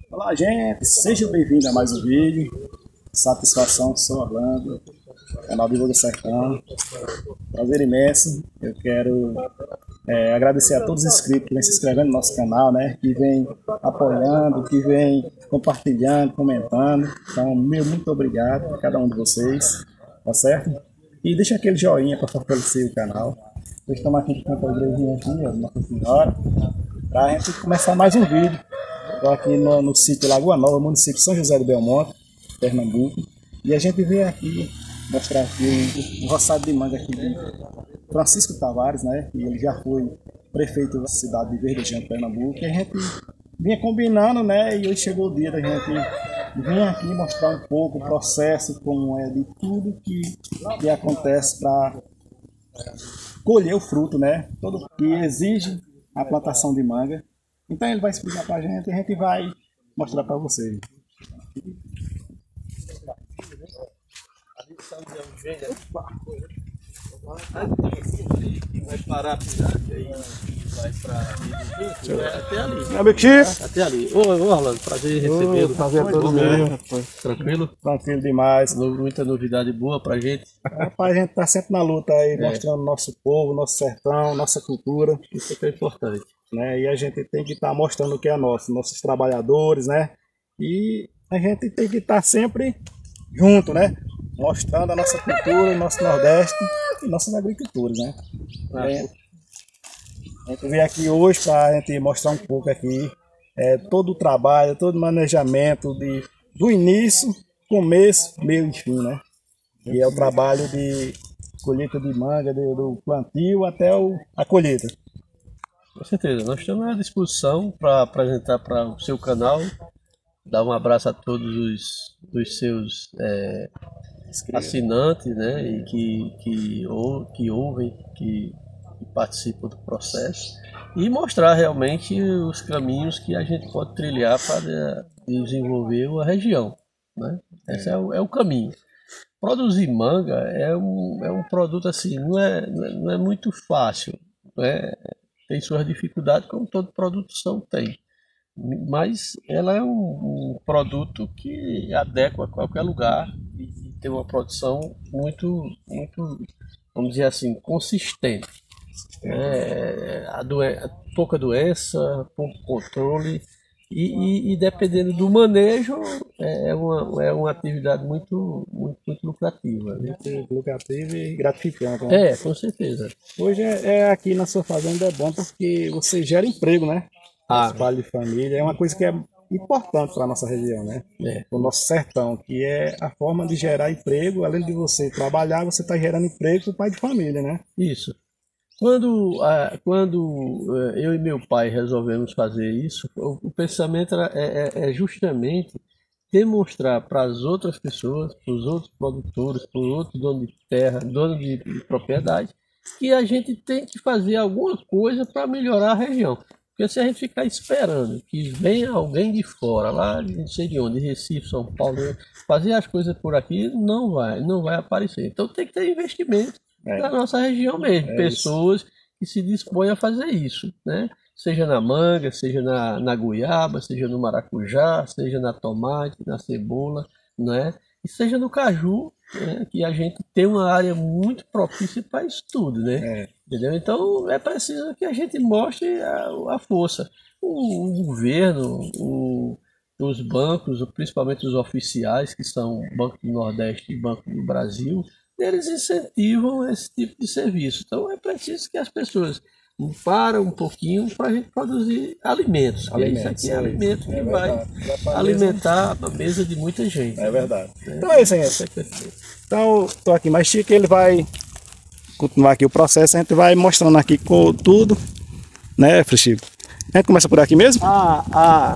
Olá, gente, seja bem-vindo a mais um vídeo. Satisfação, sou Orlando, canal Viva do Sertão. Prazer imenso. Eu quero agradecer a todos os inscritos que vêm se inscrevendo no nosso canal, né? Que vem apoiando, que vem compartilhando, comentando. Então, muito obrigado a cada um de vocês, tá certo? E deixa aquele joinha para fortalecer o canal. Hoje estamos aqui com a igrejinha aqui, Nossa Senhora, para a gente começar mais um vídeo. Estou aqui no sítio Lagoa Nova, município São José do Belmonte, Pernambuco. E a gente veio aqui mostrar aqui o roçado de manga aqui de Francisco Tavares, né? E ele já foi prefeito da cidade de Verdejão, Pernambuco. E a gente vinha combinando, né? E hoje chegou o dia da gente vir aqui mostrar um pouco o processo, como é de tudo que acontece para colher o fruto, né? Todo que exige a plantação de manga. Então ele vai explicar para a gente vai mostrar para vocês. Vai parar a pirata e vai para até ali. Meu amigo Chico. Até ali. Ô Orlando, prazer recebê-lo. Prazer é todo meu, rapaz. Tranquilo? Tranquilo demais. Muita novidade boa pra gente. Rapaz, a gente tá sempre na luta aí, mostrando nosso povo, nosso sertão, nossa cultura. Isso que é importante. Né? E a gente tem que estar mostrando o que é nosso, nossos trabalhadores, né? E a gente tem que estar sempre junto, né? Mostrando a nossa cultura, o nosso Nordeste e nossas agriculturas, né? A gente veio aqui hoje para a gente mostrar um pouco aqui todo o trabalho, todo o manejamento do início, começo, meio e fim, né? E é o trabalho de colheita de manga, do plantio até a colheita. Com certeza, nós estamos à disposição para apresentar para o seu canal, dar um abraço a todos os seus assinantes, né, e que ouvem, que participam do processo, e mostrar realmente os caminhos que a gente pode trilhar para desenvolver a região, né? Esse é o caminho. Produzir manga é um produto assim, não é muito fácil, né? Tem suas dificuldades, como toda produção tem. Mas ela é um produto que adequa a qualquer lugar e tem uma produção muito, vamos dizer assim, consistente. Pouca doença, pouco controle e dependendo do manejo, é uma atividade muito lucrativa. Né? Muito lucrativa e gratificante. Né? Com certeza. Hoje aqui na sua fazenda é bom porque você gera emprego, né? Espalho de família é uma coisa que é importante para a nossa região, né? O nosso sertão, que é a forma de gerar emprego, além de você trabalhar, você está gerando emprego para o pai de família, né? Isso. Quando eu e meu pai resolvemos fazer isso, o pensamento é justamente demonstrar para as outras pessoas, para os outros produtores, para os outros donos de terra, donos de propriedade, que a gente tem que fazer alguma coisa para melhorar a região. Porque se a gente ficar esperando que venha alguém de fora, lá de não sei de onde, de Recife, São Paulo, fazer as coisas por aqui, não vai aparecer. Então tem que ter investimento da nossa região mesmo, pessoas que se dispõem a fazer isso, né? Seja na manga, seja na goiaba, seja no maracujá, seja na tomate, na cebola, né? E seja no caju, né? Que a gente tem uma área muito propícia para isso tudo, né? Entendeu? Então é preciso que a gente mostre a força. O governo, os bancos, principalmente os oficiais, que são Banco do Nordeste e Banco do Brasil, eles incentivam esse tipo de serviço. Então é preciso que as pessoas param um pouquinho para a gente produzir alimentos. Isso aqui é alimento que vai alimentar a mesa de muita gente. É verdade. Então é isso aí. Então estou aqui mais Chico, ele vai continuar aqui o processo, a gente vai mostrando aqui com tudo, né, Chico? A gente começa por aqui mesmo? A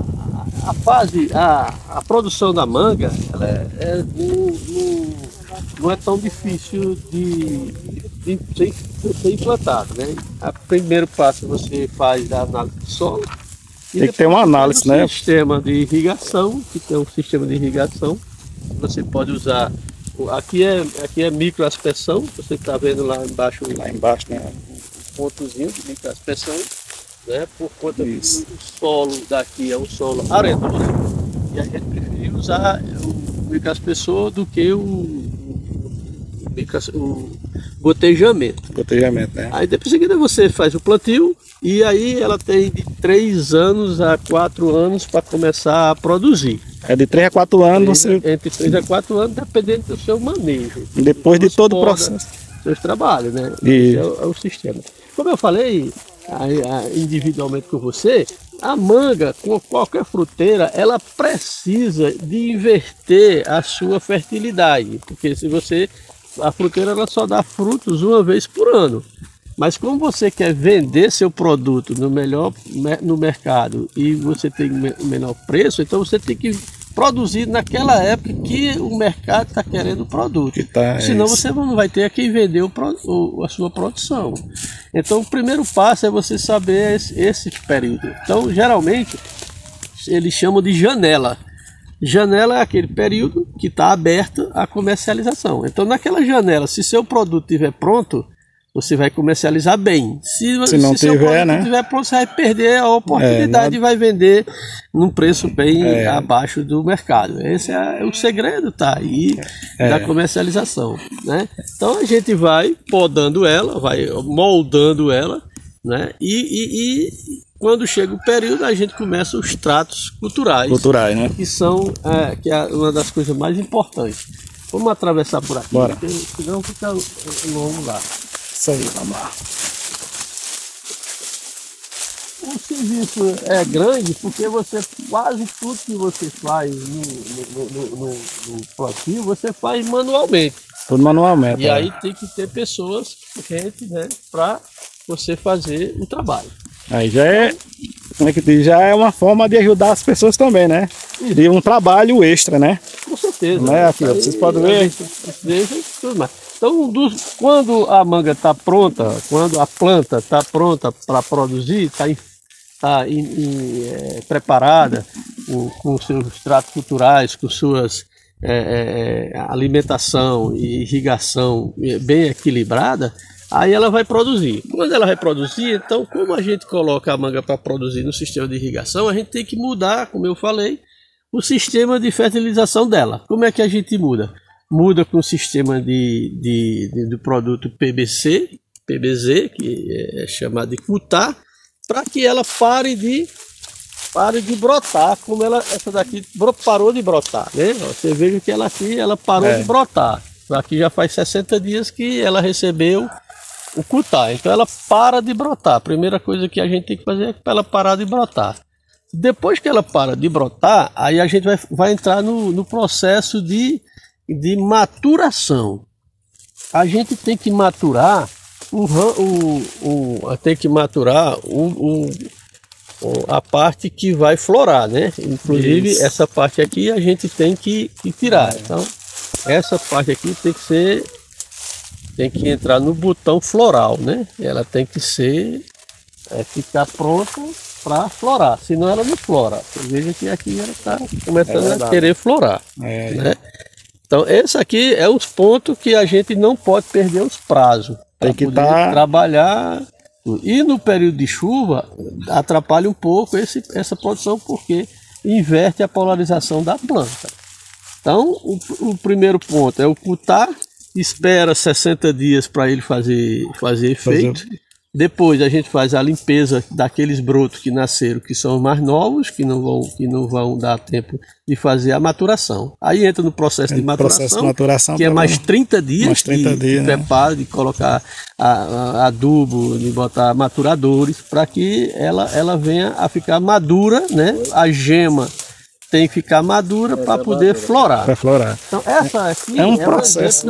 produção da manga, ela não é tão difícil de ser implantado, né? O primeiro passo você faz a análise do solo. Tem que ter uma análise, né? Sistema de irrigação, que tem um sistema de irrigação. Você pode usar. Aqui é microaspersão, você está vendo lá embaixo, né? Um pontozinho de microaspersão. né? Por conta do solo daqui é um solo arenoso, e a gente preferiu usar o micaspersor do que o gotejamento. Gotejamento, né? Aí depois em seguida você faz o plantio e aí ela tem de 3 anos a 4 anos para começar a produzir. É de 3 a 4 anos você... Entre 3 a 4 anos, dependendo do seu manejo. Depois de todo o processo. Seus trabalhos, né? E... Esse é o sistema. Como eu falei individualmente com você, a manga, com qualquer fruteira, ela precisa de inverter a sua fertilidade. Porque se você... A fruteira ela só dá frutos uma vez por ano. Mas como você quer vender seu produto no mercado e você tem menor preço, então você tem que produzir naquela época que o mercado está querendo o produto. Senão você não vai ter a quem vender a sua produção. Então o primeiro passo é você saber esse período. Então geralmente eles chamam de janela. Janela é aquele período que está aberto à comercialização. Então naquela janela, se seu produto estiver pronto, você vai comercializar bem. Se não seu tiver, produto estiver pronto, você vai perder a oportunidade e vai vender num preço bem abaixo do mercado. Esse é o segredo, tá aí da comercialização, né? Então a gente vai podando ela, vai moldando ela, né? E quando chega o período, a gente começa os tratos culturais, né? Que são que é uma das coisas mais importantes. Vamos atravessar por aqui, bora. Porque senão fica longo lá. Isso aí, vamos lá. O serviço é grande porque quase tudo que você faz no plantio, você faz manualmente. Tudo manualmente. E aí tem que ter pessoas, gente, né, para você fazer o trabalho. Aí já é, como é que diz? Já é uma forma de ajudar as pessoas também, né? De um trabalho extra, né? Com certeza. Não é, aqui, vocês podem ver. Tudo mais. Então, quando a manga está pronta, quando a planta está pronta para produzir, está preparada com os seus tratos culturais, com suas alimentação e irrigação bem equilibrada, aí ela vai produzir. Quando ela vai produzir, então, como a gente coloca a manga para produzir no sistema de irrigação, a gente tem que mudar, como eu falei, o sistema de fertilização dela. Como é que a gente muda? Muda com o sistema do produto PBZ, que é chamado de cutar, para que ela pare de brotar, como essa daqui parou de brotar, né? Você veja que ela parou de brotar. Aqui já faz 60 dias que ela recebeu o cutar, então ela para de brotar. A primeira coisa que a gente tem que fazer é para ela parar de brotar. Depois que ela para de brotar, aí a gente vai entrar no processo de maturação. A gente tem que maturar a parte que vai florar, né? Inclusive essa parte aqui a gente tem que tirar. Então essa parte aqui tem que entrar no botão floral, né? Ela tem que ficar pronta para florar, senão ela não flora. Você veja que aqui ela está começando a querer florar, né? Então, esse aqui é os pontos que a gente não pode perder os prazos. Tem que trabalhar. E no período de chuva, atrapalha um pouco essa produção, porque inverte a polarização da planta. Então, o primeiro ponto é o cutar, espera 60 dias para ele fazer efeito. Depois a gente faz a limpeza daqueles brotos que nasceram, que são mais novos, que não vão dar tempo de fazer a maturação. Aí entra no processo de maturação, que é mais 30 dias, de preparo, de colocar adubo, de botar maturadores, para que ela venha a ficar madura, né? A gema tem que ficar madura para poder florar. Para florar. Então essa aqui é um processo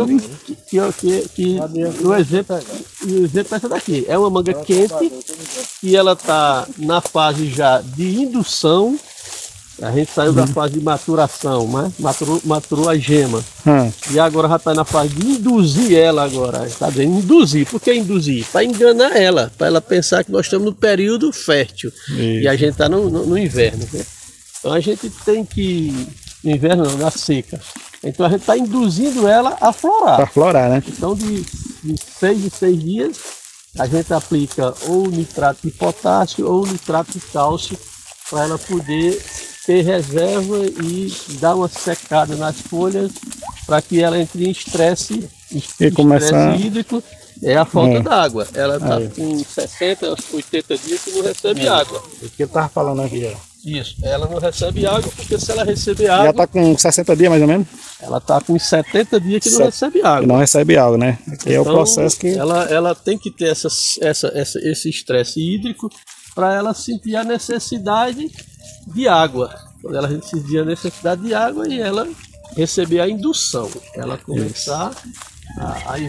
o exemplo é essa daqui. É uma manga quente que ela está na fase já de indução. A gente saiu da fase de maturação, né? Maturou a gema. E agora já está na fase de induzir ela agora. Está dizendo induzir. Por que induzir? Para enganar ela, para ela pensar que nós estamos no período fértil. E a gente está no inverno, né? Então a gente tem que, no inverno não, na seca. Então a gente está induzindo ela a florar. Para florar, né? Então de 6 dias, a gente aplica ou nitrato de potássio ou nitrato de cálcio para ela poder ter reserva e dar uma secada nas folhas para que ela entre em estresse hídrico. É a falta d'água. Ela está com 60, 80 dias que não recebe água. O que eu estava falando aqui, ó. Isso, ela não recebe água, porque se ela receber água... Já está com 60 dias mais ou menos? Ela está com 70 dias que não recebe água. Não recebe água, né? Então, é o processo que... Ela tem que ter esse estresse hídrico para ela sentir a necessidade de água. Quando ela sentir a necessidade de água e ela receber a indução. Ela começar, ao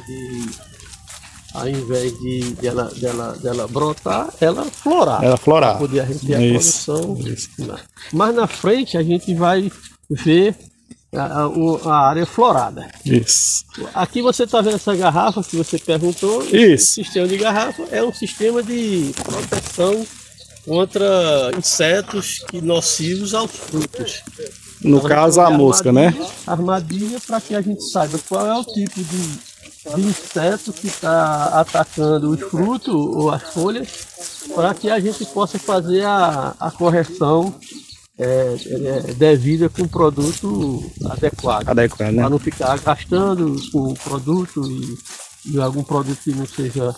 invés de ela brotar, ela florar. Para poder arreter a produção. Mas na frente a gente vai ver a área florada. Isso. Aqui você está vendo essa garrafa que você perguntou. Isso. O sistema de garrafa é um sistema de proteção contra insetos nocivos aos frutos. No caso, a mosca, né? Armadilha para que a gente saiba qual é o tipo de inseto que está atacando os frutos ou as folhas, para que a gente possa fazer a correção devida com o produto adequado. Né? Para não ficar gastando com o produto e algum produto que não seja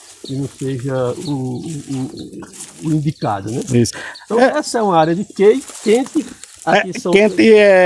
o indicado. Né? Isso. Então essa é uma área de quente. Quente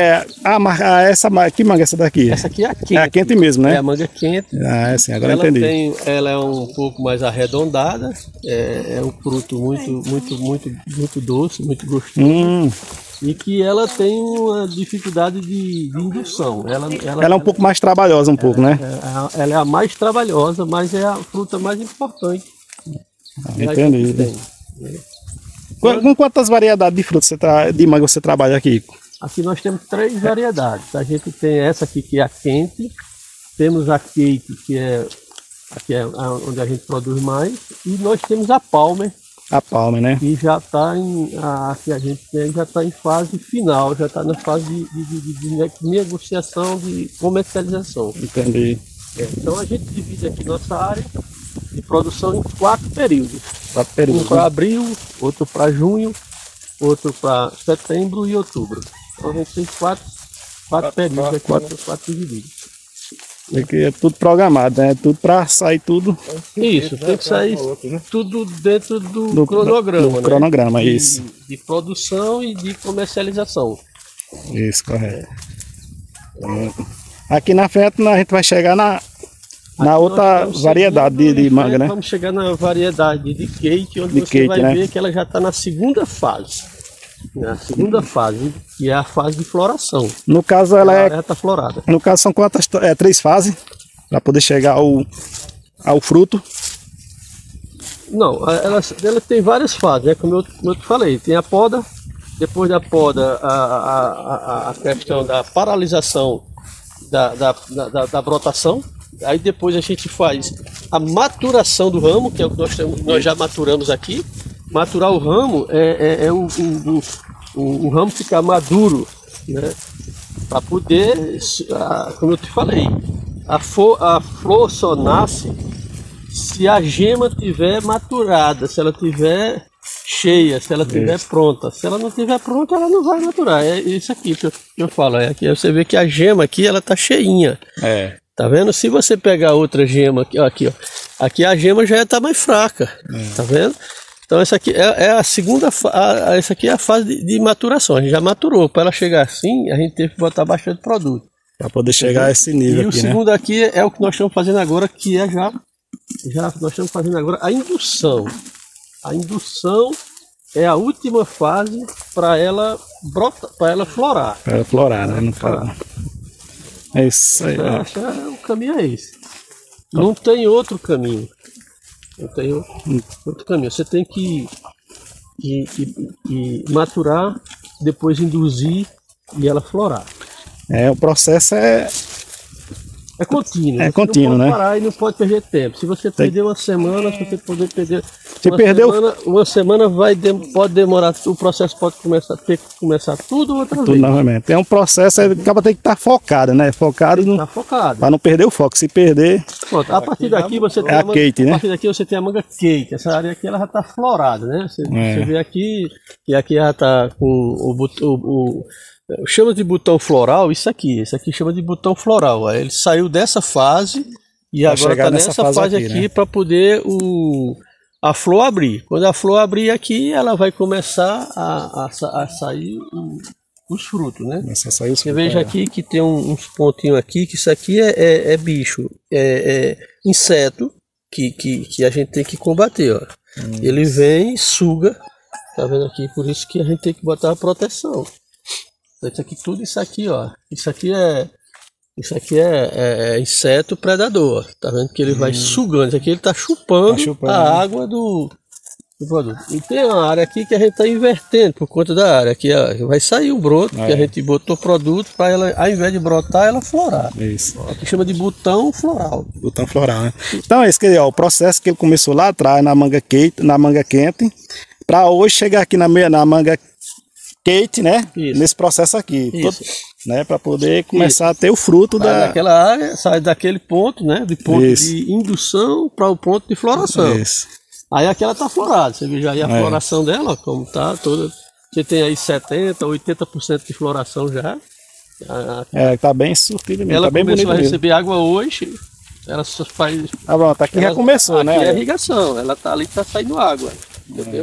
que manga é essa daqui? Essa aqui é a quente. É a quente mesmo, né? É a manga quente. Sim, agora eu entendi. Ela é um pouco mais arredondada, é um fruto muito doce, muito gostoso. E que ela tem uma dificuldade de indução. Ela é um pouco mais trabalhosa, né? Ela é a mais trabalhosa, mas é a fruta mais importante. Entendi. Com quantas variedades de frutas de manga você trabalha aqui? Aqui nós temos 3 variedades. A gente tem essa aqui que é a quente, temos a Kate, que é onde a gente produz mais, e nós temos a Palmer. A Palmer, né? Que já está que a gente tem, já está em fase final, já está na fase de negociação, de comercialização. Entendi. Então a gente divide aqui nossa área de produção em 4 períodos. Um para abril, outro para junho, outro para setembro e outubro. Então a gente tem 4 períodos aqui, 4 divididos. Aqui é tudo programado, né? Tudo para sair tudo. Isso, tem que sair tudo dentro do cronograma. Do cronograma, isso. De produção e de comercialização. Isso, correto. Aqui na frente a gente vai chegar na outra variedade de manga, né? Vamos chegar na variedade de Kate, onde você vai ver que ela já está na segunda fase. Na segunda fase, que é a fase de floração. No caso, ela tá florada. No caso, são quantas? 3 fases para poder chegar ao fruto? Não, ela tem várias fases, né? Como eu te falei, tem a poda, depois da poda, a questão da paralisação da brotação. Aí depois a gente faz a maturação do ramo, que é o que nós já maturamos aqui. Maturar o ramo é o ramo ficar maduro, né? Para poder, como eu te falei, a flor só nasce se a gema tiver maturada, se ela tiver cheia, se ela tiver pronta. Se ela não tiver pronta, ela não vai maturar. É isso aqui que eu falo. Aqui você vê que a gema aqui ela tá cheinha. Tá vendo? Se você pegar outra gema aqui, ó, aqui a gema já está mais fraca. Tá vendo? Então essa aqui é a segunda essa aqui é a fase de maturação. A gente já maturou. Para ela chegar assim, a gente teve que botar bastante produto. Para poder chegar a esse nível. E o segundo aqui é o que nós estamos fazendo agora, que é já nós estamos fazendo agora a indução. A indução é a última fase para ela brotar, para ela florar. Para ela florar, né? Não fala. É isso aí. O caminho é esse. Não tem outro caminho. Não tem outro caminho. Você tem que maturar, depois induzir e ela florar. O processo É contínuo. É contínuo, não pode né? parar e não pode perder tempo. Se você perder uma semana, se você poder perder Se uma semana pode demorar, o processo pode ter que começar tudo outra tudo vez. novamente. É um processo, acaba tem que estar focado, né? Focado, Tá focado. para não perder o foco. Se perder, Pronto, a partir daqui você tem a Kate, né? A partir daqui você tem a manga Kate. Essa área aqui ela já está florada, né? Você vê aqui, e aqui já está com chama de botão floral, isso aqui chama de botão floral. Aí ele saiu dessa fase e agora está nessa fase aqui, né? Para poder a flor abrir. Quando a flor abrir aqui, ela vai começar a sair os frutos, né? Você veja aqui que tem uns pontinhos aqui, que isso aqui é bicho, é inseto que a gente tem que combater, ó. Ele vem e suga, tá vendo aqui? Por isso que a gente tem que botar a proteção. Isso aqui, tudo isso aqui, ó. Isso aqui é inseto predador. Tá vendo que ele vai sugando. Isso aqui ele tá chupando a água do produto. E tem uma área aqui que a gente tá invertendo por conta da área. Aqui ó, vai sair o broto, que a gente botou produto para ela, ao invés de brotar, ela florar. Isso. Aqui chama de botão floral. Botão floral, né? Então esse aqui, ó, o processo que ele começou lá atrás na manga quente, para hoje chegar aqui na manga Kate, né? Isso. Nesse processo aqui, né? Para poder começar a ter o fruto daquela área, sai daquele ponto, né? De ponto de indução para o ponto de floração. Isso. Aí aqui ela tá florada, você vê já aí a floração dela, ó, como tá toda. Você tem aí 70%, 80% de floração já. Tá bem surtida mesmo. Ela tá bem começou a receber água hoje. Ela só faz. Pronto, aqui já começou, né? Aqui é irrigação, ela tá ali, tá saindo água, entendeu?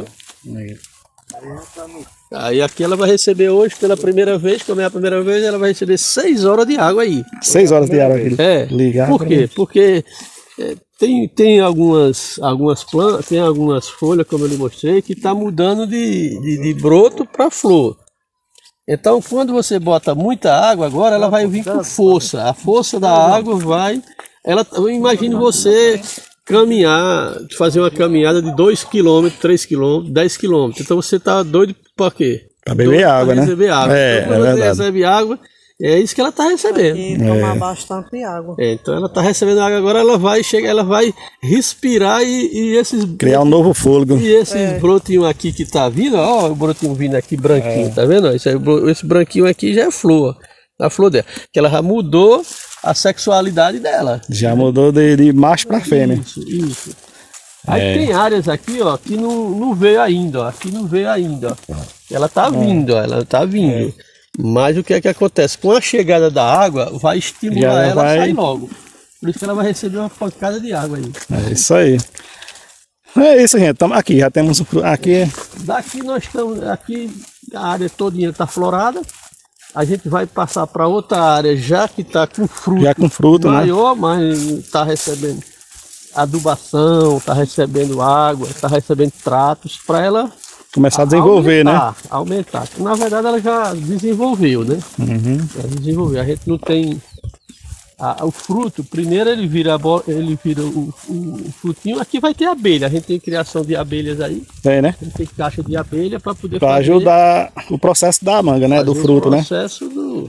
Aí aqui ela vai receber hoje pela primeira vez, como é a primeira vez, ela vai receber 6 horas de água aí. 6 horas de água aqui. Ligado. Por quê? Porque tem algumas plantas, tem algumas folhas, como eu lhe mostrei, que está mudando de broto para flor. Então quando você bota muita água agora, ela vai vir com força. A força da água vai... Eu imagino você caminhar, fazer uma caminhada de 2 km, 3 km, 10 km. Então você tá doido para quê? Para beber água, né? Receber água. Então, quando você recebe água, é isso que ela tá recebendo. E tomar bastante água. Então ela tá recebendo água agora, ela vai respirar e esses... Criar um novo fôlego. E esses brotinhos aqui que tá vindo, ó, o brotinho vindo aqui branquinho, tá vendo? Esse branquinho aqui já é flor, a flor dela. Que ela já mudou a sexualidade dela. Já mudou de macho para fêmea. Isso. Aí tem áreas aqui, ó, que não veio ainda, ó. Aqui não veio ainda, ó. Ela tá vindo, ó, ela tá vindo. Mas o que é que acontece? Com a chegada da água, vai estimular ela a sair logo. Por isso que ela vai receber uma pancada de água aí. É isso aí. É isso, gente. Aqui já temos o... Aqui... Daqui nós estamos... Aqui a área todinha tá florada. A gente vai passar para outra área já que está com fruto, já com fruto maior, né? Mas está recebendo adubação, está recebendo água, está recebendo tratos para ela começar a desenvolver, aumentar. Na verdade ela já desenvolveu, né? Já desenvolveu. A gente não tem o fruto. Primeiro ele vira o frutinho. Aqui vai ter abelha. A gente tem criação de abelhas aí. Tem, né? A gente tem caixa de abelha para poder para ajudar o processo da manga, né? Do fruto, né? O processo do...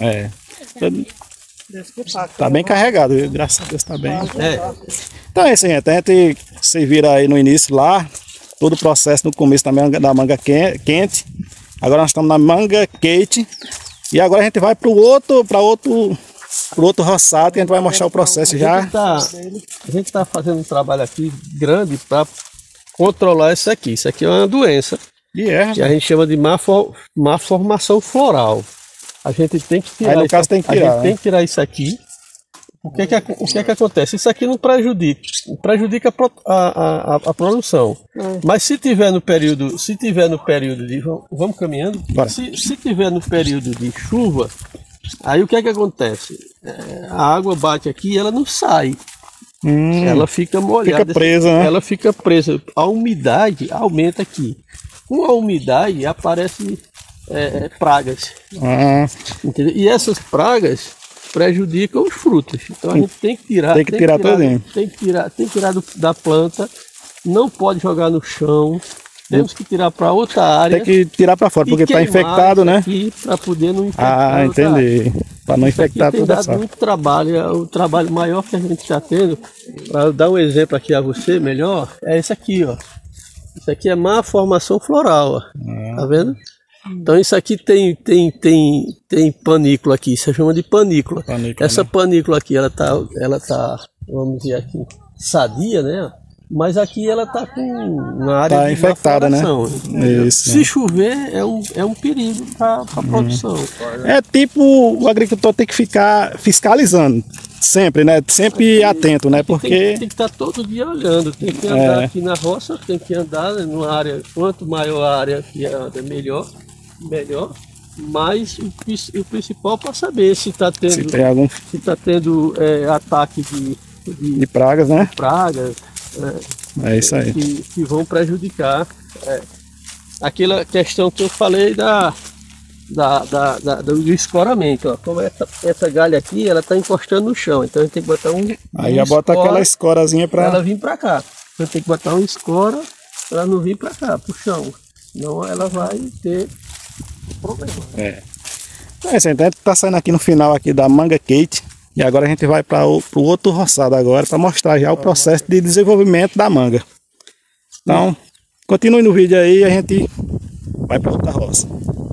Tá bem carregado, graças a Deus tá bem. Então é isso, gente. A gente se vira aí no início lá, todo o processo no começo da manga quente. Agora nós estamos na manga Kate. E agora a gente vai para outro roçado, que a gente vai mostrar o processo já. A gente tá fazendo um trabalho aqui grande para controlar isso aqui. Isso aqui é uma doença que a gente chama de má formação floral. A gente tem que tirar. Aí, no caso, tem que tirar, tem que tirar isso aqui. O que é que acontece? Isso aqui não prejudica a produção. Mas se tiver no período de... Vamos caminhando. Se tiver no período de chuva, aí o que é que acontece? A água bate aqui e ela não sai. Ela fica molhada. Fica presa, né? Ela fica presa. A umidade aumenta aqui. Com a umidade aparecem pragas. Entendeu? E essas pragas prejudicam os frutos. Então a gente tem que tirar. Tem que tirar todinho. Tem que tirar da planta. Não pode jogar no chão. Temos que tirar para outra área. Tem que tirar para fora, porque está infectado, né? Para poder não infectar. Entendi. Para não infectar tem toda a dado safra. muito trabalho. O trabalho maior que a gente está tendo, para dar um exemplo aqui a você melhor, é esse aqui, ó. Isso aqui é má formação floral, ó. Tá vendo? Então isso aqui tem panícula aqui, isso chama de panícula. Essa panícula aqui, ela tá, vamos dizer aqui, sadia, né? Mas aqui ela tá com uma área tá infectada, né? Isso, se chover é um perigo para a produção. É tipo, o agricultor tem que ficar fiscalizando sempre, né? Sempre atento, né? Porque tem que estar todo dia olhando, tem que andar aqui na roça, tem que andar numa área, quanto maior a área que anda, melhor, mas o principal para saber se está tendo ataque de pragas, né? É isso aí. Que vão prejudicar aquela questão que eu falei do escoramento. Ó. Como essa galha aqui, ela está encostando no chão, então a gente tem que botar aí já bota aquela escorazinha para ela vir para cá. Então tem que botar uma escora para ela não vir para cá, para o chão. Senão ela vai ter problema. Então a gente está saindo aqui no final aqui da Manga Kate. E agora a gente vai para o outro roçado agora, para mostrar já o processo de desenvolvimento da manga. Então, continue no vídeo aí e a gente vai para outra roça.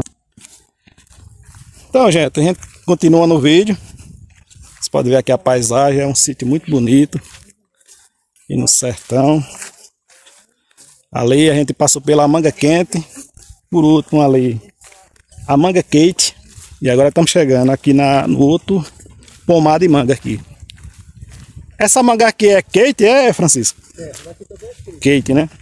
Então, gente, a gente continua no vídeo. Vocês podem ver aqui a paisagem, é um sítio muito bonito. E no sertão. Ali a gente passou pela Manga Quente. Por último ali, a Manga Kate. E agora estamos chegando aqui no outro pomar de manga aqui. Essa manga aqui é Kate, Francisco? Daqui também é Kate, né?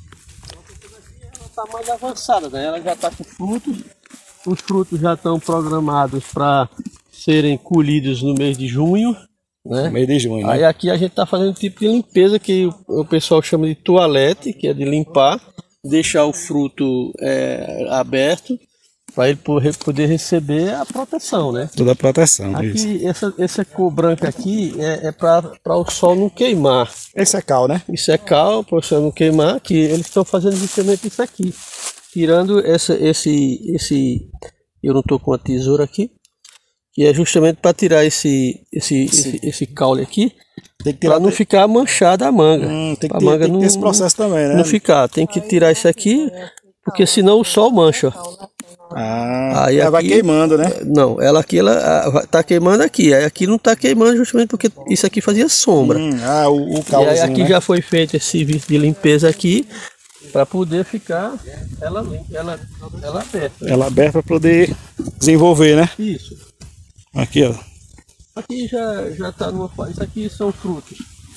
Ela está mais avançada, né? Ela já está com frutos. Os frutos já estão programados para serem colhidos no mês de junho, né? No mês de junho, né? Aí aqui a gente está fazendo um tipo de limpeza que o pessoal chama de toalete, que é de limpar, deixar o fruto aberto, para ele poder receber a proteção, né? Toda a proteção, aqui, essa cor branca aqui é para o sol não queimar. Esse é cal, né? Isso é cal, para o sol não queimar, que eles estão fazendo justamente isso aqui. Tirando esse... Eu não estou com a tesoura aqui. Que é justamente para tirar esse caule aqui, para não ficar manchada a manga. Tem que ter esse processo também, né? Não ficar, tem que tirar isso aqui, porque senão o sol mancha. Aí ela vai queimando, né? Não, ela tá queimando aqui. Aí aqui não tá queimando justamente porque isso aqui fazia sombra. O caldo. E aí aqui, né? Já foi feito esse serviço de limpeza aqui para poder ficar ela aberta. Ela aberta para poder desenvolver, né? Isso. Aqui, ó. Aqui já tá numa fase. Isso aqui são frutos.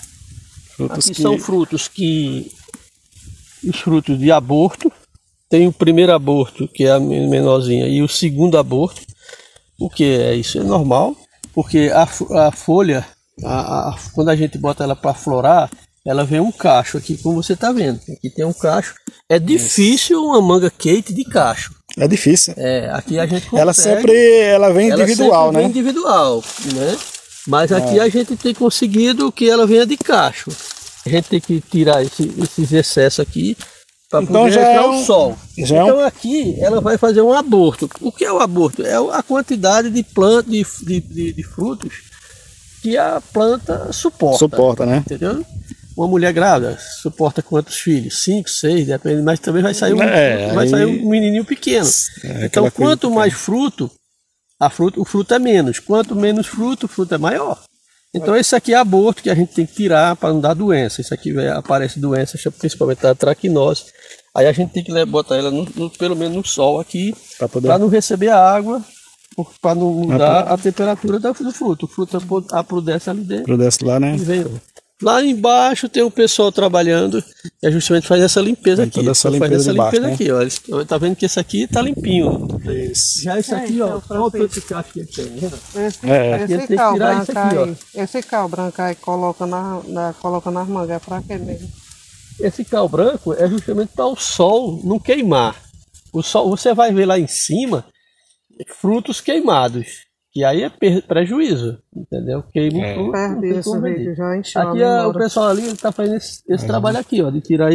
São frutos que os frutos de aborto. Tem o primeiro aborto, que é a menorzinha, e o segundo aborto. O que é isso? É normal, porque a folha, quando a gente bota ela para florar, ela vem um cacho aqui, como você está vendo. Aqui tem um cacho. É difícil uma manga Kate de cacho. É difícil. Aqui a gente consegue. Ela vem individual, né? Vem individual, né? Mas aqui a gente tem conseguido que ela venha de cacho. A gente tem que tirar esses excessos aqui, para poder entrar o sol. Então aqui ela vai fazer um aborto. O que é o aborto? É a quantidade de planta, de frutos que a planta suporta. Suporta, né? Entendeu? Uma mulher grávida suporta quantos filhos? 5, 6, depende, mas também vai sair um menininho pequeno. Então quanto mais fruto, o fruto é menos. Quanto menos fruto, o fruto é maior. Então esse aqui é aborto que a gente tem que tirar para não dar doença. Isso aqui aparece doença, principalmente a traquinose. Aí a gente tem que botar ela pelo menos no sol aqui, para não receber a água, para não mudar a temperatura do fruto. O fruto apodrece ali dentro. Apodrece lá, né? E vem. Lá embaixo tem um pessoal trabalhando, que justamente faz essa limpeza aqui. Essa limpeza aqui, ó. Tá vendo que esse aqui tá limpinho. Isso. Já esse aqui, ó. Olha o tanto de cacho que ele tem. Esse cal branco aí, esse cal branco aí coloca nas mangas, é pra quê mesmo? Esse cal branco é justamente para o sol não queimar. O sol, você vai ver lá em cima frutos queimados. E aí é prejuízo, entendeu? Queima o fruto. Perdi esse vídeo, já encheu. Aqui o pessoal ali está fazendo esse trabalho aqui, ó, de tirar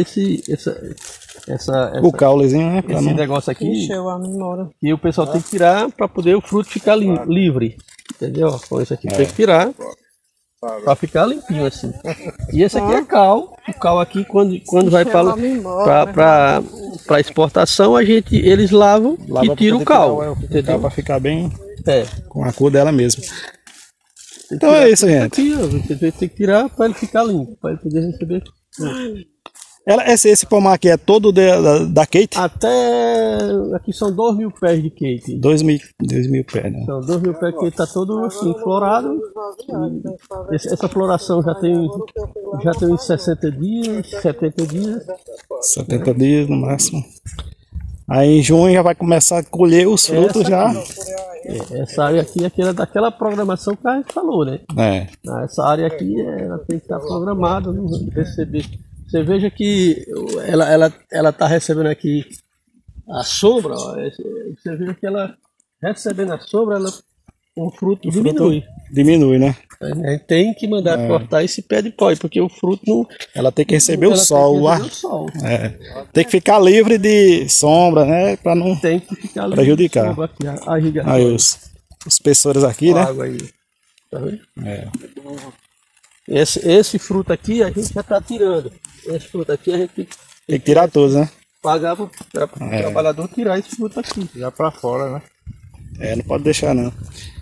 o caulezinho, né? Esse negócio aqui. Encheu a memória. E o pessoal tem que tirar para poder o fruto ficar livre. entendeu? Com isso aqui tem que tirar para ficar limpinho assim. E esse aqui é cal. O cal aqui, quando vai para exportação, eles lavam e tiram o cal. Entendeu? Para ficar bem com a cor dela mesmo. Então é isso, gente. Aqui, ó, você tem que tirar para ele ficar limpo, para ele poder receber. Esse pomar aqui é todo da Kate? Até aqui são 2.000 pés de Kate. 2.000 pés, né? São 2.000 pés que está todo assim, florado. Essa floração já tem uns 60 dias, 70 dias. 70 dias no máximo. Aí em junho já vai começar a colher os frutos já. Essa área aqui é daquela programação que a gente falou, né? Essa área aqui ela tem que estar programada, não receber. Você veja que ela está recebendo aqui a sombra, ó, você veja que ela recebendo a sombra, o fruto diminui. Diminui, né? A gente tem que mandar cortar esse pé de pó, porque o fruto não... Ela tem que receber o sol, tem que ficar livre de sombra, né? Para não prejudicar. Aí os espessores aqui, né? Água aí. Tá vendo? Esse fruto aqui a gente já está tirando. Esse fruto aqui a gente tem que tirar todos, né? Pagar para o trabalhador tirar esse fruto aqui. Já para fora, né? Não pode deixar não.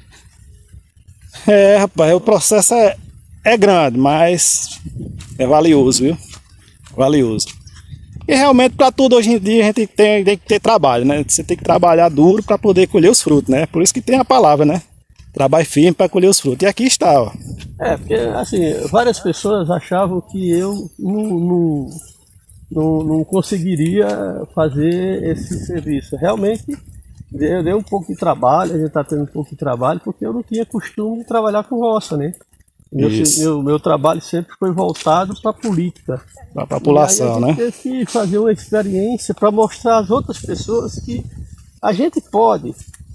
Rapaz, o processo é grande, mas é valioso, viu? Valioso. E realmente para tudo hoje em dia a gente tem que ter trabalho, né? Você tem que trabalhar duro para poder colher os frutos, né? Por isso que tem a palavra, né? Trabalho firme para colher os frutos. E aqui está, ó. Porque assim, várias pessoas achavam que eu não conseguiria fazer esse serviço. Realmente deu um pouco de trabalho, a gente está tendo um pouco de trabalho, porque eu não tinha costume de trabalhar com roça, né? Meu trabalho sempre foi voltado para a política. Para a população, né? Teve que fazer uma experiência para mostrar às outras pessoas que a gente pode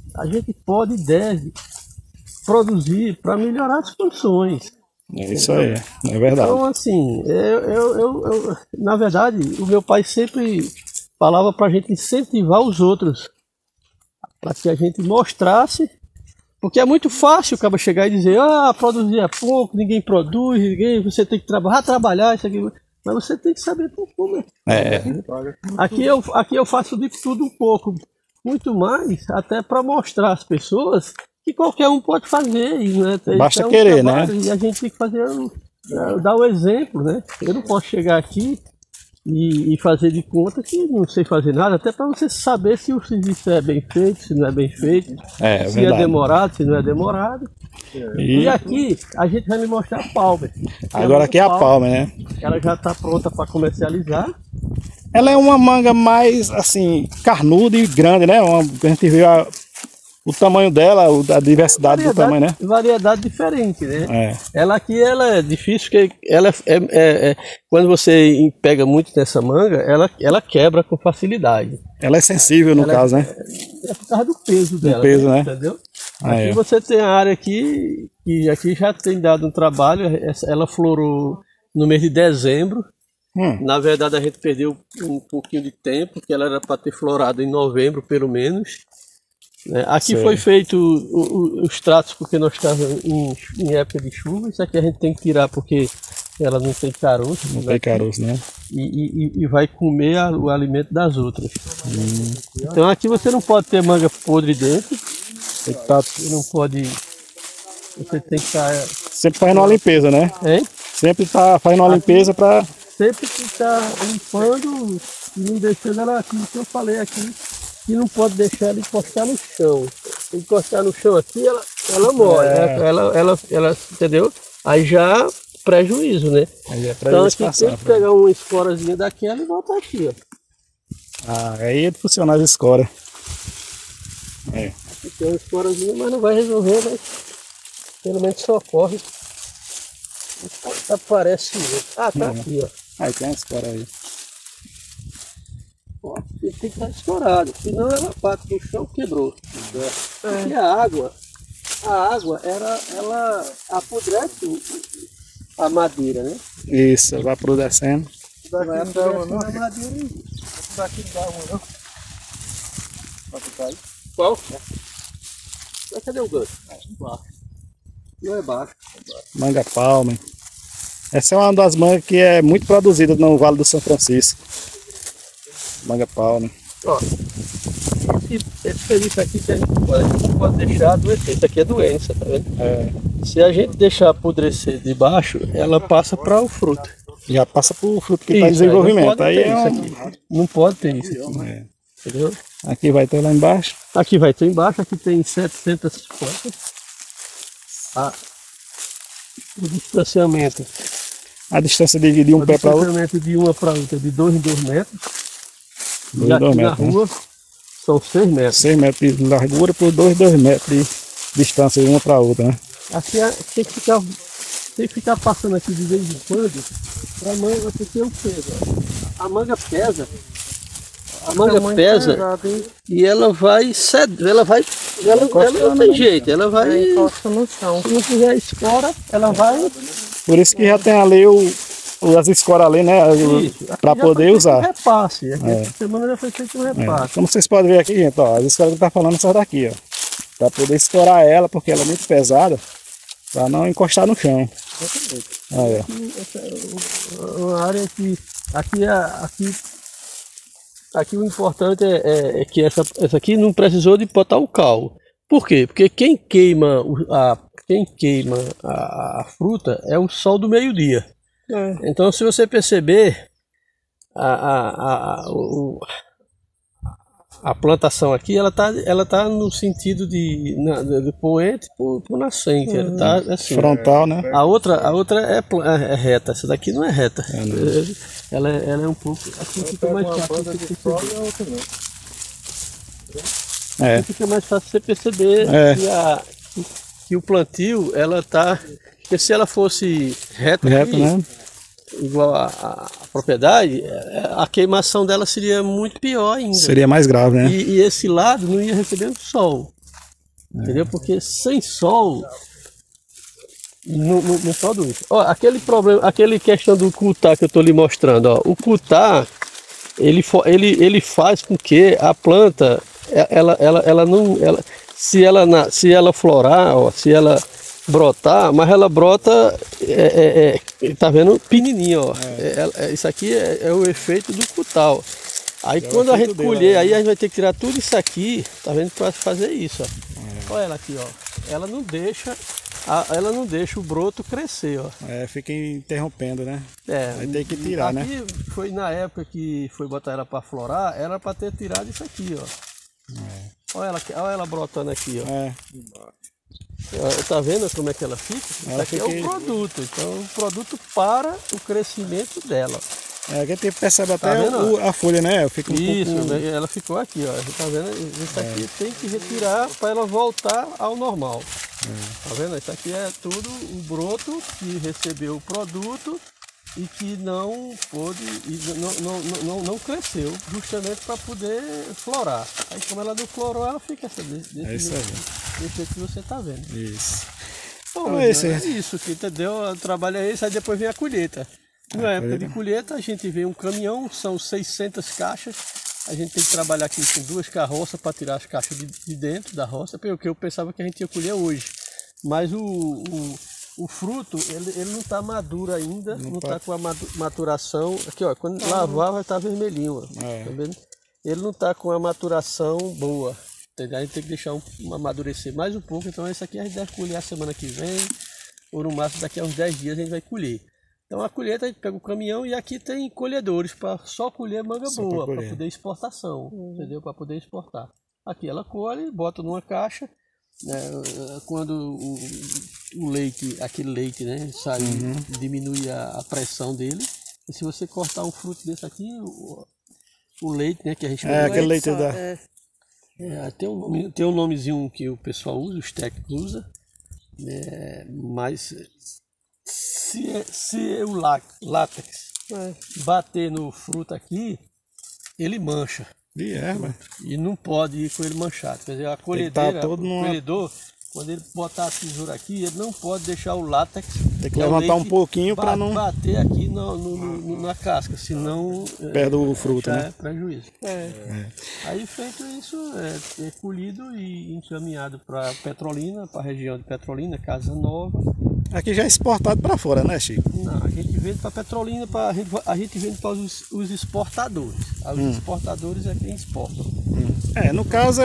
e deve produzir para melhorar as condições. É isso aí, é verdade. Então, assim, na verdade, o meu pai sempre falava para a gente incentivar os outros, para que a gente mostrasse, porque é muito fácil o cara chegar e dizer, produzir é pouco, ninguém produz, você tem que trabalhar, isso aqui, mas você tem que saber como. Aqui eu faço de tudo um pouco, muito mais, até para mostrar às pessoas que qualquer um pode fazer, né? Basta querer, né? E a gente tem que fazer, dar o exemplo, né? Eu não posso chegar aqui e fazer de conta que não sei fazer nada, até para você saber se o serviço é bem feito, se não é bem feito, se verdade. É demorado, se não é demorado. E aqui a gente vai me mostrar a Palmer. Agora aqui é a Palmer, né? Ela já está pronta para comercializar. Ela é uma manga mais assim, carnuda e grande, né? A gente viu o tamanho dela, a diversidade do tamanho, né? Variedade diferente, né? Ela aqui é difícil, porque ela quando você pega muito dessa manga, ela quebra com facilidade. Ela é sensível no caso, né? É por causa do peso dela. Do peso, né? Entendeu? Aqui você tem a área aqui, que aqui já tem dado um trabalho, ela florou no mês de dezembro. Na verdade a gente perdeu um pouquinho de tempo, porque ela era para ter florado em novembro pelo menos. Aqui foi feito os tratos porque nós estávamos em época de chuva. Isso aqui a gente tem que tirar porque ela não tem caroço. Não tem caroço, né? E vai comer o alimento das outras. Então aqui você não pode ter manga podre dentro. Você não pode. Você tem que estar. Sempre fazendo uma limpeza, né? Sempre tá fazendo uma limpeza para. Sempre que está limpando e não deixando ela, aquilo que eu falei aqui. Que não pode deixar ela encostar no chão. Se encostar no chão aqui, ela morre. Ela, entendeu? Aí já prejuízo, né? Então aqui tem que pegar uma escorazinha daquela e voltar aqui, ó. Aí funciona as escoras. Aqui tem uma escorazinha, mas não vai resolver, mas pelo menos socorre. Aparece mesmo. Tá aqui, ó. Aí tem a escora aí. Tem que estar escorado, senão ela bate no chão e quebrou. E a água ela apodrece a madeira, né? Isso, vai apodrecendo. Vai apodrecendo a madeira e daqui não dá uma não. Pode ficar aí. Qual? Cadê o gancho? Não é baixo. Manga palma. Essa é uma das mangas que é muito produzida no Vale do São Francisco. Manga palma. Ó, esse feliz aqui que a gente não pode deixar adoecer. Isso aqui é doença, tá vendo? Se a gente deixar apodrecer de baixo, ela passa para o fruto. Já passa para o fruto que está em desenvolvimento. Aí é isso aqui. Não pode ter isso aqui. Entendeu? Aqui vai ter lá embaixo. Aqui vai ter embaixo, aqui tem 700 plantas. O distanciamento. A distância de um pé para outro? O distanciamento de uma para outra é de 2 em 2 metros. 2 e aqui 2 na metros, rua são 6 metros. 6 metros de largura por 2 metros de distância de uma para outra, né? Aqui tem que ficar passando aqui de vez em quando para a manga ter o peso. A manga pesa. A manga pesa e ela vai ceder, ela não tem jeito, ela vai encosta no chão. Se não fizer escora, ela vai. Por isso que já tem ali as escoras ali, né? Para poder usar. Repasse. Essa semana já foi feito um repasse. Como vocês podem ver aqui, gente, ó, as escoras que tá falando são daqui, ó. Para poder escorar ela, porque ela é muito pesada, para não encostar no chão. Essa é uma área que aqui o importante é que essa aqui não precisou de botar o cal. Por quê? Porque quem queima a fruta é o sol do meio-dia. Então, se você perceber, a plantação aqui, ela tá no sentido de poente por nascente. Ela tá assim. Frontal, né? A outra é reta. Essa daqui não é reta. Ela é um pouco. Aqui fica mais fácil fica mais fácil você perceber que o plantio, ela tá. Porque se ela fosse reta aqui, né? Igual a propriedade, a queimação dela seria muito pior ainda. Seria mais grave, né? E esse lado não ia receber o sol. Entendeu? Porque sem sol não produz. Ó, aquele questão do cutar que eu estou lhe mostrando, ó, o cutar ele faz com que a planta se ela florar, ó, se ela brotar, mas ela brota, tá vendo, pequenininho, ó. Isso aqui é o efeito do cutal. Aí quando a gente colher, aí a gente vai ter que tirar tudo isso aqui, tá vendo, para fazer isso, ó. Olha ela aqui, ó. Ela não deixa o broto crescer, ó. Fica interrompendo, né? Aí tem que tirar, aqui, né? Foi na época que foi botar ela para florar, era para ter tirado isso aqui, ó. Olha ela brotando aqui, ó. Tá vendo como é que ela fica? Isso aqui é o produto. Então o produto para o crescimento dela. A gente percebe até a folha, né? Fica um pouco... ela ficou aqui, ó. Tá vendo? Isso aqui tem que retirar para ela voltar ao normal. Tá vendo? Isso aqui é tudo um broto que recebeu o produto e que não pôde, não cresceu, justamente para poder florar. Aí como ela não florou, ela fica desse jeito que você está vendo. Isso. Bom, é isso que entendeu? O trabalho é esse, aí depois vem a colheita. Na época de colheita a gente vê um caminhão, são 600 caixas. A gente tem que trabalhar aqui com 2 carroças para tirar as caixas de dentro da roça, porque eu pensava que a gente ia colher hoje. Mas o fruto, ele não está maduro ainda, não está com a maturação. Aqui, ó, quando lavar vai estar vermelhinho, ó, tá vendo? Ele não está com a maturação boa. A gente tem que deixar amadurecer mais um pouco. Então esse aqui a gente deve colher a semana que vem, ou no máximo daqui a uns 10 dias a gente vai colher. Então a colheita a gente pega o caminhão e aqui tem colhedores para só colher manga boa, para poder exportação, entendeu? Para poder exportar. Aqui ela colhe, bota numa caixa. Quando o leite, aquele leite, né, sai, diminui a pressão dele. E se você cortar um fruto desse aqui, o leite, né, que a gente aquele leite tem um nomezinho que o pessoal usa, os técnicos usam, mas se o látex bater no fruto aqui, ele mancha. E não pode ir com ele manchado. Quer dizer, a colhedeira, o colhedor quando ele botar a tesoura aqui, ele não pode deixar o látex. Tem que levantar um pouquinho para não bater aqui na casca, senão perde o fruto, né? É prejuízo. Aí feito isso, é colhido e encaminhado para Petrolina, para a região de Petrolina, Casa Nova. Aqui já é exportado para fora, né, Chico? Não, a gente vende para Petrolina, a gente vende para os exportadores. Os exportadores é quem exporta. No caso,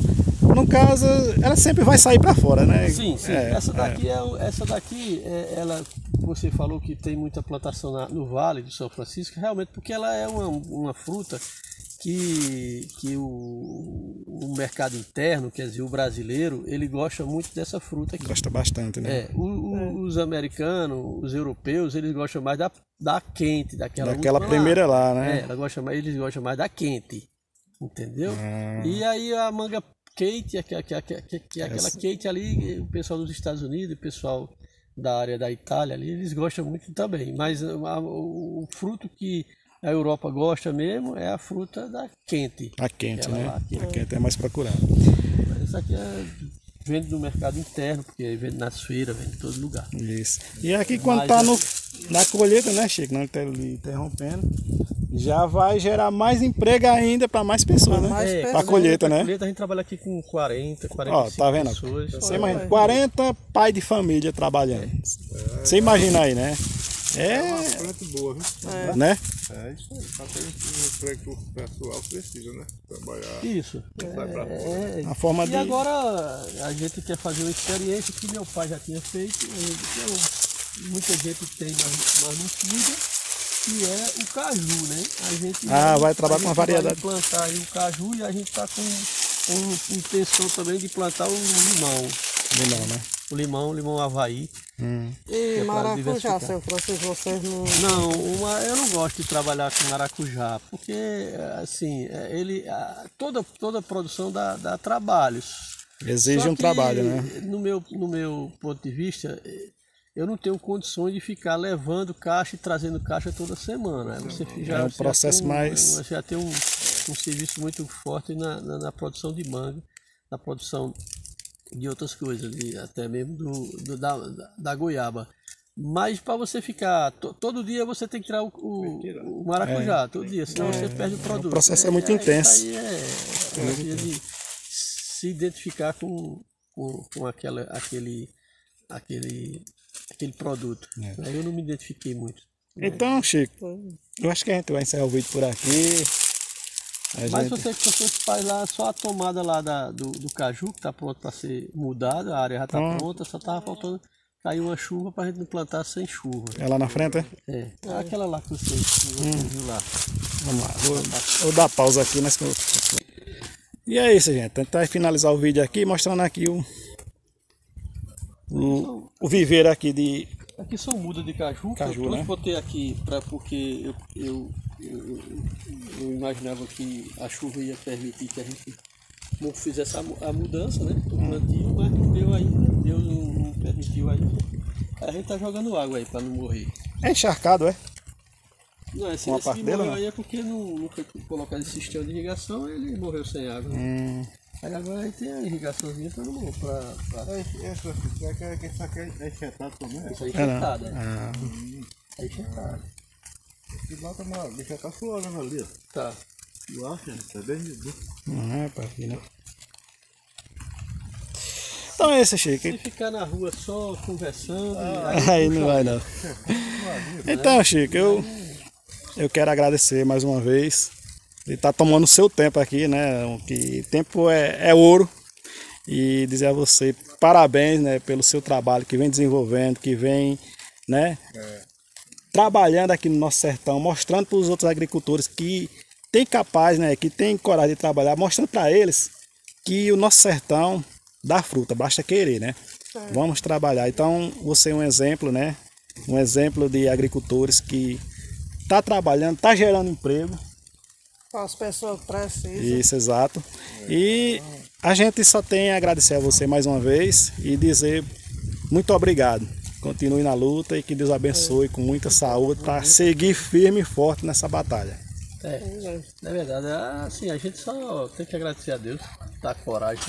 ela sempre vai sair para fora, né? Sim. Essa daqui, ela, você falou que tem muita plantação no Vale do São Francisco, realmente, porque ela é uma fruta que o mercado interno, quer dizer, o brasileiro, ele gosta muito dessa fruta aqui. Gosta bastante, né? Os americanos, os europeus, eles gostam mais da quente, daquela primeira lá, né? Eles gostam mais da quente, entendeu? E aí a manga Kate, aquela Kate ali, o pessoal dos Estados Unidos, o pessoal da área da Itália ali, eles gostam muito também, mas o fruto que a Europa gosta mesmo é a fruta da quente. A quente, né? A quente é mais procurada. Essa aqui vende no mercado interno, porque vende nas feiras, vende em todo lugar. Isso. E aqui quando está na colheita, né, Chico? Não está lhe interrompendo. Já vai gerar mais emprego ainda para mais pessoas, né? Para a colheita, né? A gente trabalha aqui com 40, 45 tá vendo? pessoas. Você imagina, 40 pais de família trabalhando. Você imagina aí, né? É uma planta boa, viu? Né? É isso aí. Só tem um emprego que o pessoal precisa, né? Trabalhar. Isso. A forma e agora a gente quer fazer uma experiência que meu pai já tinha feito. Muita gente tem, mas não cuida, que é o caju, né? A gente vai trabalhar com uma variedade. Vai plantar aí o caju e a gente está com intenção também de plantar o limão. Limão, né? O limão Havaí. E maracujá, seu Francisco, vocês não... Não, eu não gosto de trabalhar com maracujá, porque assim, toda produção dá trabalhos. Exige um trabalho, né? No meu ponto de vista, eu não tenho condições de ficar levando caixa e trazendo caixa toda semana. Você já, um processo Você já tem um serviço muito forte na produção de manga, na produção de outras coisas, até mesmo da goiaba. Mas para você ficar, todo dia você tem que tirar o maracujá, todo dia, senão você perde o produto. O processo é muito intenso. Isso aí de se identificar com aquele produto. Aí eu não me identifiquei muito. Então, Chico, eu acho que a gente vai encerrar o vídeo por aqui. Mas você faz lá só a tomada lá do caju, que está pronto para ser mudado, a área já está pronta, só estava faltando cair uma chuva para a gente não plantar sem chuva. É lá na frente, é? Aquela lá que você viu lá. Vamos lá, vou dar pausa aqui. E é isso, gente. Tentar finalizar o vídeo aqui, mostrando aqui o viveiro aqui de... Aqui são mudas de caju, eu né? botei aqui porque eu imaginava que a chuva ia permitir que a gente não fizesse a mudança, né, do plantio, mas não deu ainda, Deus não permitiu ainda. Aí a gente tá jogando água aí para não morrer. É encharcado, é? Não, esse que morreu aí é porque não foi colocado esse sistema de irrigação, ele morreu sem água. Aí agora aí tem a irrigaçãozinha para não morrer. Essa aqui é enxertado também? Isso aí é enxertado, é enxertado. E bota uma... Deixa tá suando ali, ó. Tá. Eu acho, tá bem lindo. Não é, pai, né? Então é isso, Chico. Se ficar na rua só conversando... Aí não vai não. Então, Chico, eu quero agradecer mais uma vez. Ele está tomando o seu tempo aqui, né? Que tempo é ouro. E dizer a você parabéns, né, pelo seu trabalho que vem desenvolvendo, que vem, né, trabalhando aqui no nosso sertão, mostrando para os outros agricultores que tem capaz, né, que tem coragem de trabalhar, mostrando para eles que o nosso sertão dá fruta, basta querer, né? Vamos trabalhar. Então, você é um exemplo, né? Um exemplo de agricultores que está trabalhando, está gerando emprego. Para as pessoas que precisam. Isso, exato. E a gente só tem a agradecer a você mais uma vez e dizer muito obrigado. Continue na luta e que Deus abençoe com muita saúde para seguir firme e forte nessa batalha. É verdade. Assim, a gente só tem que agradecer a Deus, dar coragem, né?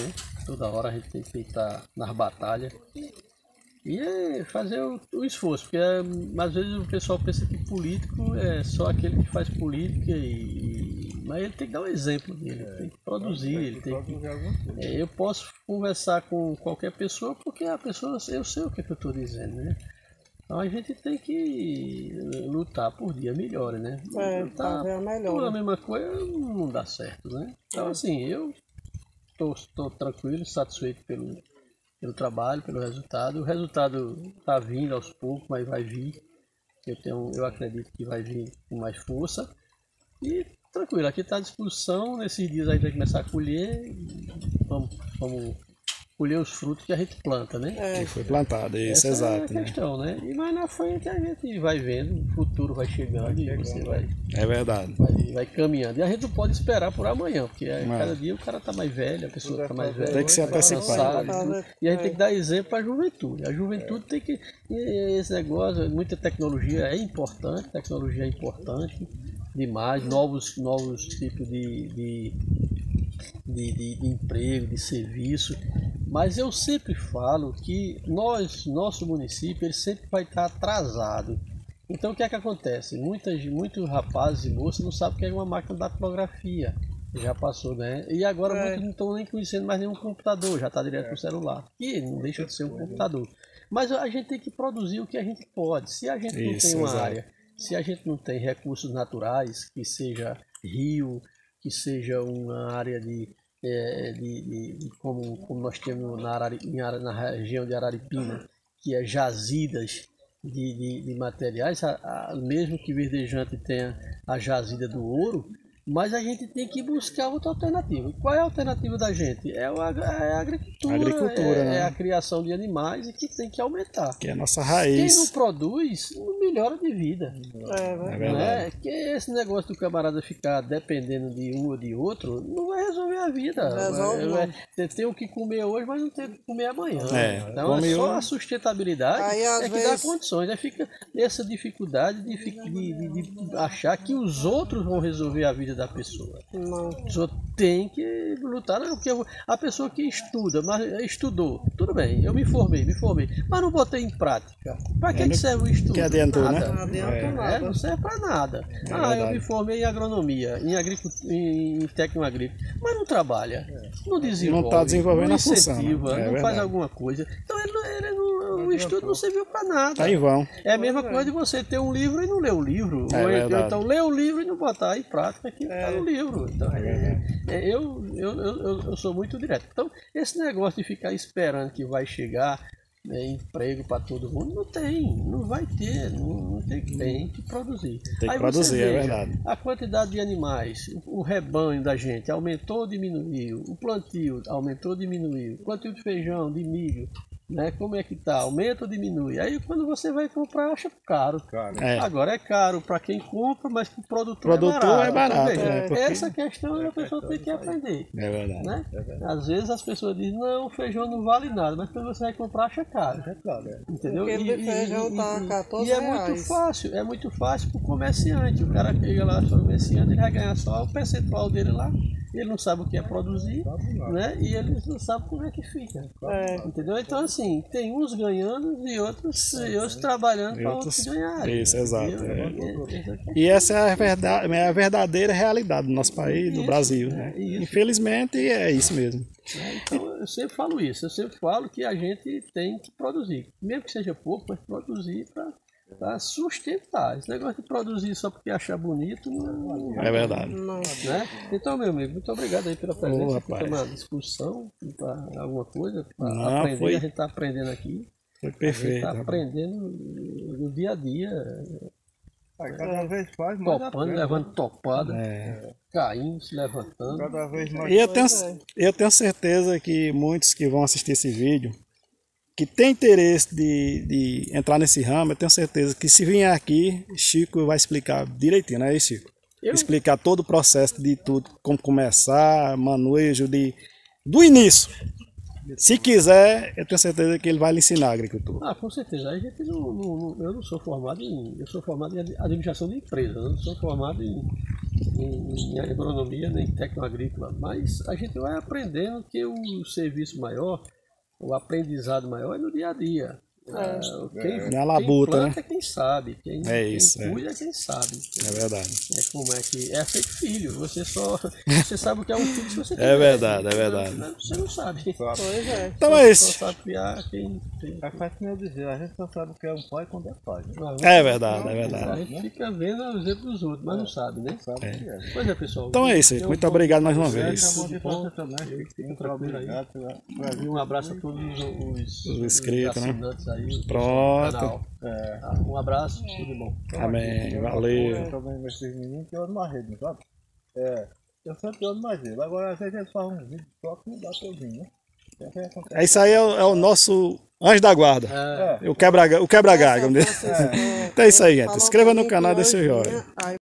toda hora, a gente tem que estar nas batalhas. E fazer o esforço, porque às vezes o pessoal pensa que político é só aquele que faz política, mas ele tem que dar um exemplo dele, tem que produzir, ele tem que... eu posso conversar com qualquer pessoa, porque a pessoa, eu sei o que eu estou dizendo, né? Então a gente tem que lutar por dia melhor, né? Lutar por a mesma coisa não dá certo, né? Então assim, eu estou tranquilo, satisfeito pelo trabalho, pelo resultado. O resultado está vindo aos poucos, mas vai vir. Eu acredito que vai vir com mais força. E tranquilo, aqui está à disposição. Nesses dias a gente vai começar a colher. Vamos colher os frutos que a gente planta, né? Que foi plantado, isso, exato. É a questão, né? E mais na frente a gente vai vendo, o futuro vai chegando e você vai... É verdade. Vai caminhando. E a gente não pode esperar por amanhã, porque cada dia o cara tá mais velho, a pessoa tá mais velha. Tem que se antecipar. E a gente tem que dar exemplo para a juventude. A juventude tem que... Esse negócio, muita tecnologia é importante, demais, novos tipos de emprego, de serviço. Mas eu sempre falo que nosso município, ele sempre vai estar atrasado. Então o que é que acontece? Muitos rapazes e moças não sabem o que é uma máquina de datilografia. Já passou, né? E agora muitos não estão nem conhecendo mais nenhum computador, já está direto para o celular. E não deixa de ser um computador. Mas a gente tem que produzir o que a gente pode. Se a gente não tem uma área, se a gente não tem recursos naturais, que seja rio, que seja uma área como nós temos na região de Araripina, que é jazidas de materiais, mesmo que Verdejante tenha a jazida do ouro, mas a gente tem que buscar outra alternativa. E qual é a alternativa da gente? É a agricultura, né? É a criação de animais e que tem que aumentar. Que é a nossa raiz. Quem não produz, não melhora de vida. É verdade. Que esse negócio do camarada ficar dependendo de um ou de outro, não vai resolver a vida. Você tem o que comer hoje, mas não tem o que comer amanhã. Então é só a sustentabilidade que dá condições. Aí fica essa dificuldade de achar que os outros vão resolver a vida da pessoa. Não. A pessoa tem que lutar, porque a pessoa que estuda, mas estudou, tudo bem, eu me formei, mas não botei em prática. Para que serve o estudo? Que adiantou, nada. né? Não adianta nada. Não serve para nada. Eu me formei em agronomia, em técnico agrícola, mas não trabalha, não desenvolve, não está desenvolvendo não a função. incentiva, não verdade. faz alguma coisa. Então o estudo não serviu para nada. Tá em vão. É a mesma coisa de você ter um livro e não ler o livro. Ou então ler o livro e não botar em prática aquilo que está no livro. Então, eu sou muito direto. Então, esse negócio de ficar esperando que vai chegar emprego para todo mundo, não vai ter, tem que produzir. Tem que produzir, é verdade. A quantidade de animais, o rebanho da gente aumentou ou diminuiu, o plantio aumentou ou diminuiu, o plantio de feijão, de milho, né? Como é que tá? Aumenta ou diminui? Aí quando você vai comprar, acha caro. Agora é caro para quem compra, mas para o produtor é barato. Porque... Essa questão a pessoa tem que aprender. É verdade. Né? Às vezes as pessoas dizem, não, o feijão não vale nada, mas quando você vai comprar, acha caro. Entendeu? O quilo de feijão tá R$14. É muito fácil para o comerciante. O cara chega lá, o comerciante, ele vai ganhar só o percentual dele lá. Ele não sabe o que é produzir, né? E ele não sabe como é que fica. Entendeu? Então, assim, tem uns ganhando e outros trabalhando para outros ganharem. Isso, exato. E essa é a verdadeira realidade do nosso país, do Brasil. Né? Infelizmente, é isso mesmo. Então, eu sempre falo isso. Eu sempre falo que a gente tem que produzir. Mesmo que seja pouco, mas produzir para sustentar. Esse negócio de produzir só porque achar bonito não é verdade. Não. Né? Então, meu amigo, muito obrigado aí pela presença, por uma discussão, para alguma coisa, para aprender. A gente está aprendendo aqui. Foi perfeito. A gente está aprendendo no dia a dia. Cada vez mais topando, levando topada, caindo, se levantando. Cada vez mais. E eu tenho certeza que muitos que vão assistir esse vídeo, que tem interesse de entrar nesse ramo, eu tenho certeza que se vier aqui, Chico vai explicar direitinho, não é isso, Chico? Explicar todo o processo de tudo, como começar, manejo do início. Se quiser, eu tenho certeza que ele vai lhe ensinar a agricultura. Ah, com certeza. A gente eu não sou formado eu sou formado em administração de empresas, eu não sou formado em agronomia nem em técnico agrícola, mas a gente vai aprendendo que o serviço maior, o aprendizado maior é no dia a dia. Na labuta, quem planta né? é quem sabe, quem cuida é quem sabe. É verdade. É como é que é feito filho. Você sabe o que é um filho se você tem. É verdade, é verdade. Você não sabe. Pois é. Então é isso. Só sabe criar quem tem. É fácil eu dizer, a gente só sabe o que é um pai quando é pai. Né? É verdade, é A verdade. gente fica vendo os exemplos dos outros, mas não sabe, né? Sabe o que é. Pois é, pessoal. Então é isso. Muito obrigado mais uma vez. Bom dia pra você também. Fica tranquilo aí. Obrigado pela Um abraço a todos os inscritos, né? assinantes aí. Pronto. Canal. Um abraço, tudo bom. Amém. Valeu. Eu também esses meninos que olham mais rede, sabe? Eu sempre olho mais ele. Agora às vezes eles fazem um vídeo só que não dá pra ouvir, né? Isso aí é o nosso anjo da guarda. O quebra-galho. Então é isso aí, gente. Inscreva no canal e dê seu joinha.